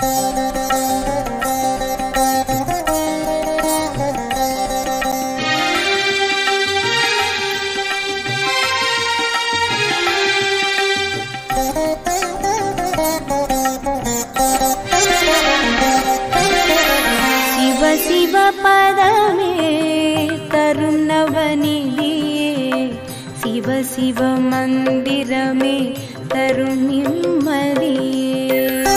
शिव पदमे तरुं नवनिधिये शिव शिव मंदिर में तरुं निम्मदिये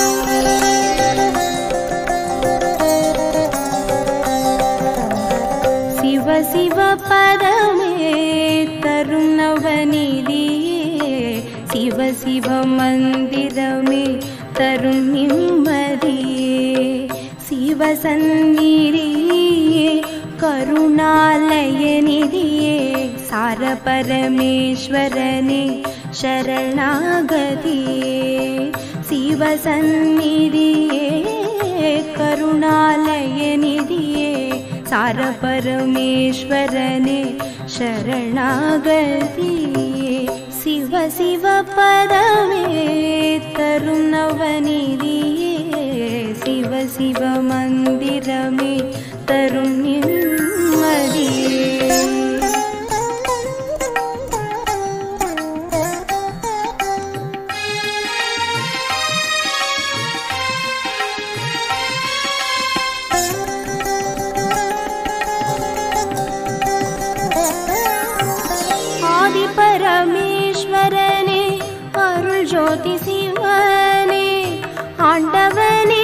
शिव शिव पदमे तरुं नवनिधिये शिव शिव मंदिर में तरुं निम्मदिये शिव सन्निधिये करुणालय निधिये सार परमेश्वरने शरणागतिये शिव सन्निधिये करुणालय निधिये सार परमेश्वरने शरणागतिये शिव शिव पदमे तरुं नवनिधिये शिव शिव मंदिर में तरुं निम्मदिये आदि परमेश्वरने अरुள் ज्योति शिवने आंडवने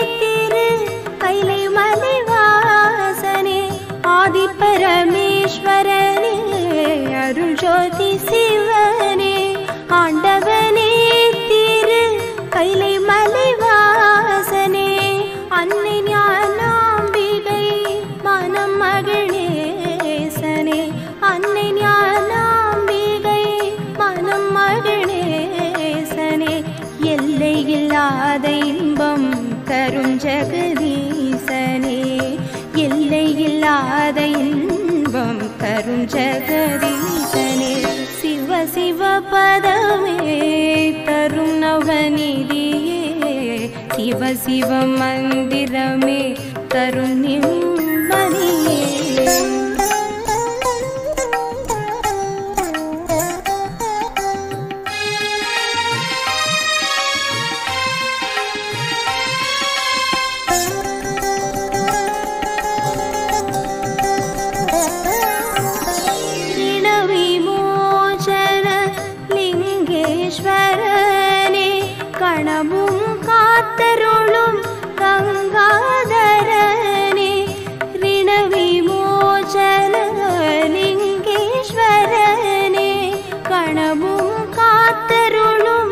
आदि परमेश्वरने अरुள் ज्योति शिवने आंडवने तिरु कैलै मलै वासने अन्नै ஞானாம்பிகை மனம் மகிழ்நேசனே अन्नै ஞானாம்பிகை மனம் மகிழ்நேசனே எல்லை இல்லாத இன்பம் தரும் ஜெகதீசனே எல்லை இல்லாத இன்பம் தரும் ஜெகதீசனே शिव शिव पदमे तरुं नवनिधिये शिव शिव मंदिर में तरुं निम्मदिये லிங்கேஸ்வரனே கணமும் காத்தருளும் கங்காதரனே ऋण विमोचन லிங்கேஸ்வரனே கணமும் காத்தருளும்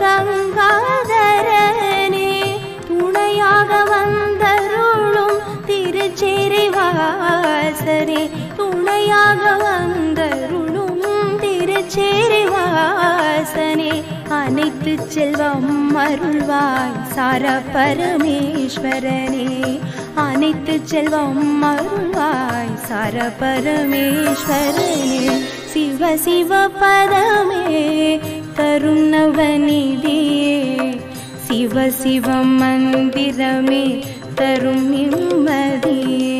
கங்காதரனே துணையாக வந்தருளும் திருச்சேரி வாசனே துணையாக வந்தருளும் திருச்சேரி வாசனே அனைத்து செல்வம் அருள்வாய் சார பரமேஸ்வரனே அனைத்து செல்வம் அருள்வாய் சார பரமேஸ்வரனே शिव शिव पदमे तरुं नवनिधिये शिव शिव मंदिर में तरुं निम्मदिये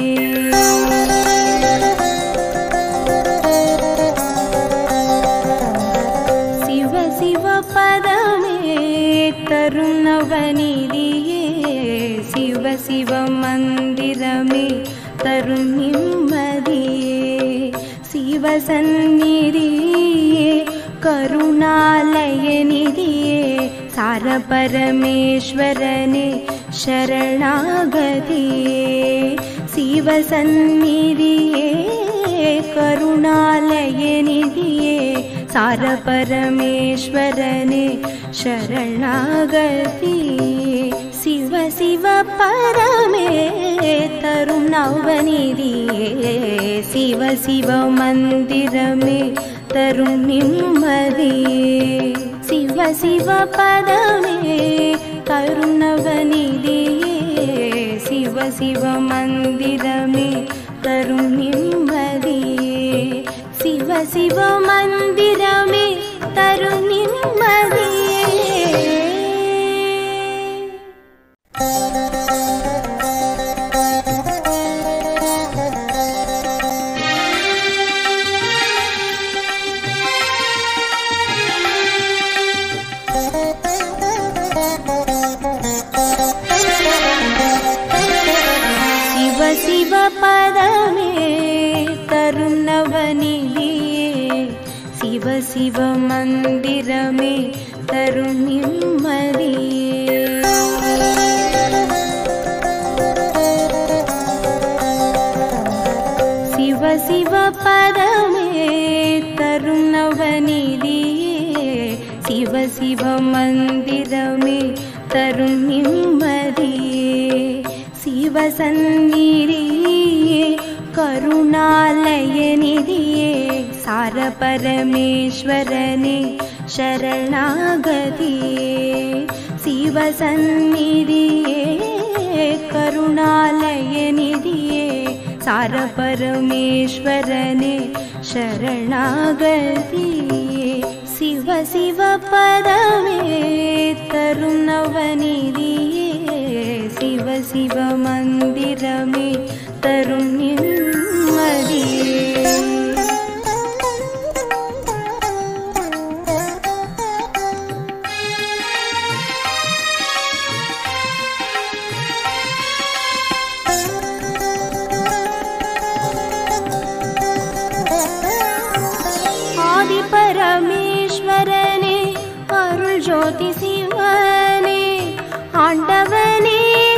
शिव शिव पदमे तरुं नवनिधिये शिव शिव मंदिर में तरुं निम्मदिये शिव सन्निधिये करुणालय निधिये सार परमेश्वरने शरणागतिये शिव सन्निधिये करुणालय निधिये सार परमेश्वरने शरणागतिये शिव शिव पदमे तरुं नवनिधिये शिव शिव मंदिर में तरुं निम्मदिये शिव शिव पदमे तरुं नवनिधिये शिव शिव मंदिर में तरुं निम्मदिये शिव शिव मंदिर में तरुं निम्मदिये शिव पदमे तरुं नवनिधिये शिव शिव मंदिर में तरुं निम्मदिये शिव शिव पदमे तरुं नवनिधिये शिव शिव मंदिर में तरुं निम्मदिये शिव सन्निधिये करुणालय निधिये सार परमेश्वरने शरणागतिये शिव सन्निधिये करुणालय निधिये सार परमेश्वरने शरणागतिये शिव शिव पदमे तरुं नवनिधिये शिव शिव मंदिर में तरुं निम्मदिये आदि परमेश्वरने अरुள் ज्योति शिवने आंडवने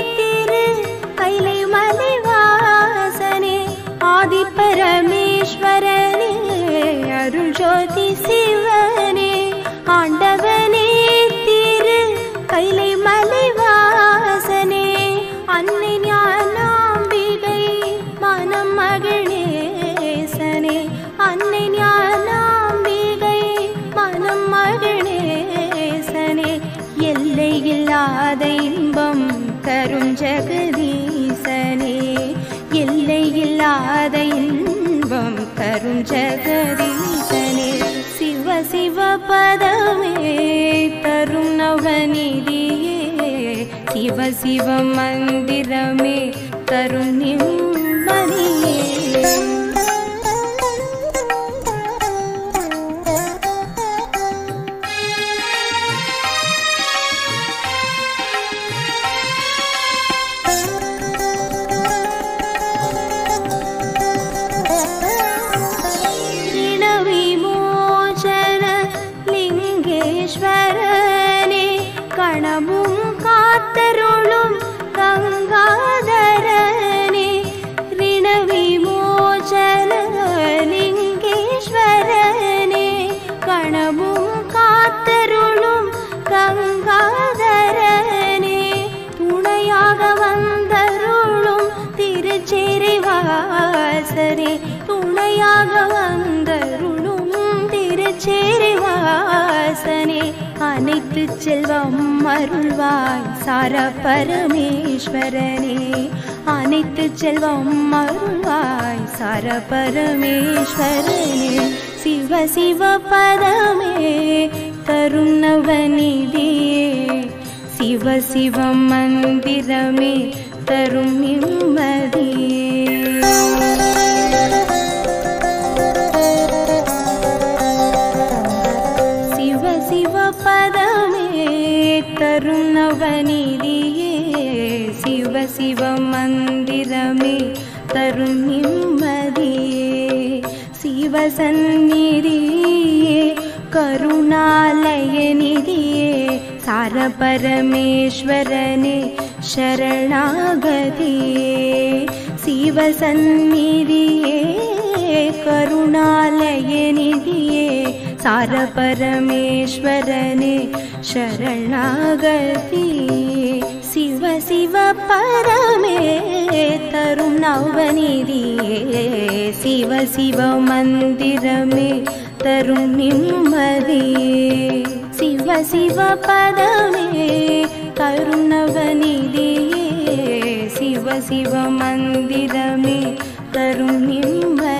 आदि परमेश्वरने अरुள் ज्योति शिवने आंडवने तिरु कैलै मलै वासने अन्नै ஞானாம்பிகை மனம் மகிழ்நேசனே अन्नै ஞானாம்பிகை மனம் மகிழ்நேசனே எல்லை இல்லாத இன்பம் தரும் ஜெகதீசனே எல்லை இல்லாத இன்பம் தரும் ஜெகதீசனே சிவ சிவ பதமே தரும் நவநிதியே சிவ சிவ மந்திரமே தரும் நிம்மதியே கணமும் காத்தருளும் கங்காதரனே ரிண விமோசன லிங்கேஸ்வரனே கணமும் காத்தருளும் கங்காதரனே துணையாக வந்தருளும் திருச்சேரி வாசனே துணையாக வந்தருளும் திருச்சேரி வாசனே அனைத்து செல்வம் அருள்வாய் சார பரமேஸ்வரனே அனைத்து செல்வம் அருள்வாய் சார பரமேஸ்வரனே சிவ சிவ பதமே தரும் நவநிதியே சிவ சிவ மந்திரமே தரும் நிம்மதியே तरुं नवनिधिये शिव शिव मंदिर में तरुं निम्मदिये शिव सन्निधिये करुणालय निधिये सार परमेश्वरने शरणागतिये शिव सन्निधिये करुणालय निधिये सार परमेश्वरने शरणागतिये शिव शिव परमे तरुं नवनिधिये शिव शिव मंदिर में तरुं निम्मदिये शिव शिव पदमे तरुं नवनिधिये शिव शिव मंदिर में तरुं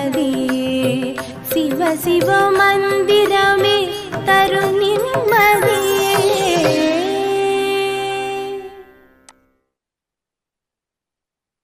निम्मदिये शिव शिव मंदिर में तरुं निम्मदिये।